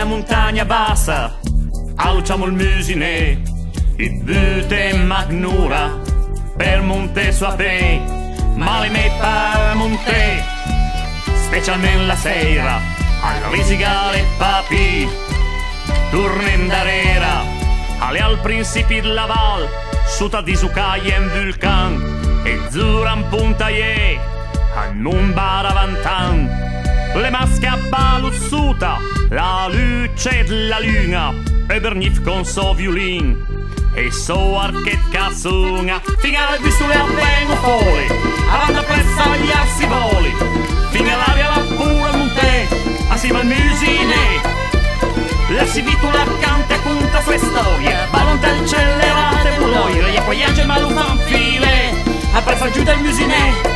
a montagna bassa, alciamo il musine, il bute magnura, per monte sua pe, ma le metta a monte, specialmente la sera, al risigale papi, tornem darera, alle al principi della val, suta di sucaie in vulcan, e zuran puntaie, a non baravantan. Le masche a baluzzuta, la luce della luna, e bernif con so violin, e so archet cazzunga, finale di sulle avvengo fuori, avanti appressa gli assi voli, fino l'aria la pura monte, assieme al musine, la si vitula canta e conta sue storie, balonte accelerate buloire, e poi angel malufan file, appressa giù del musine.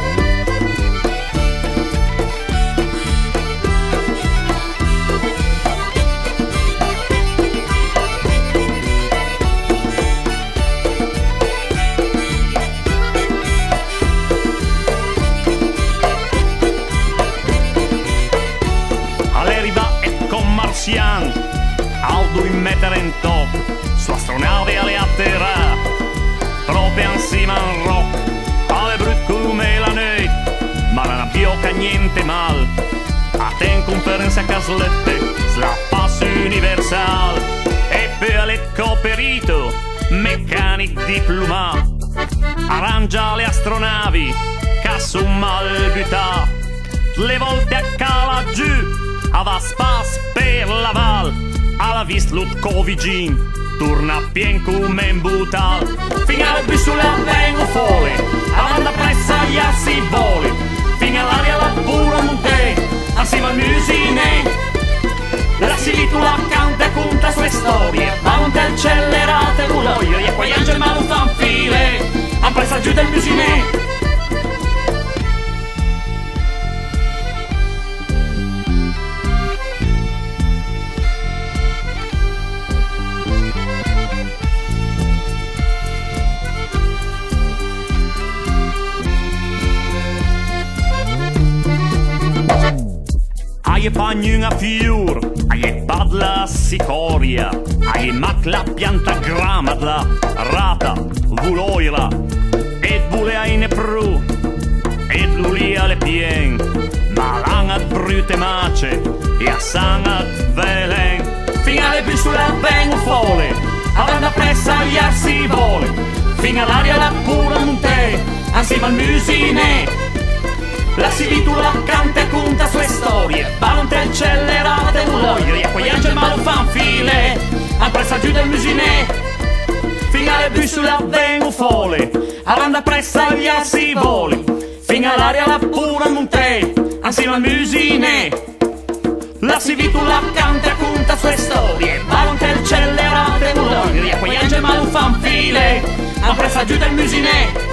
Aldo in mettere in top, su astronave alle atterra, proprio insieme al rock, alle brut come la notte, ma non abbiocca niente mal, a te in conferenza a caslette, la pass universal, e per le coperito, meccanic diploma, arrangia le astronavi, casso mal butà, le volte a cala giù, ava spas per la val, alla vist lut covigin, torna pien come in butal, finale più sulla vengo fuori, avanti pressa gli assi voli, fino all'aria la pura monte, assieme al musine, la silitula canta e conta sue storie, balonte accelerate ruloio, e poi angel malufan file, han presa giù del musine. Aie pagnunga fiur, aie padla sicoria, aie macla pianta gramadla, rata, vuloira, et bulea in pru, et lulia le pien, malangat brute mace, e a sangat velen, finale più sulla vengo fole, avanti pressa gli arsi vole, fino all'aria la pura monte, assieme al musine, la silitula canta e conta sue storie, balonte accelerate vuloire, e poi angel malufan file, han presa giù del musine, finale più sulla vengo fole, avanti pressa gli assi voli, fino all'aria la pura monte, assieme al musine, la silitula canta e conta sue storie, balonte accelerate vuloire, e poi angel malufan file, han presa giù del musine.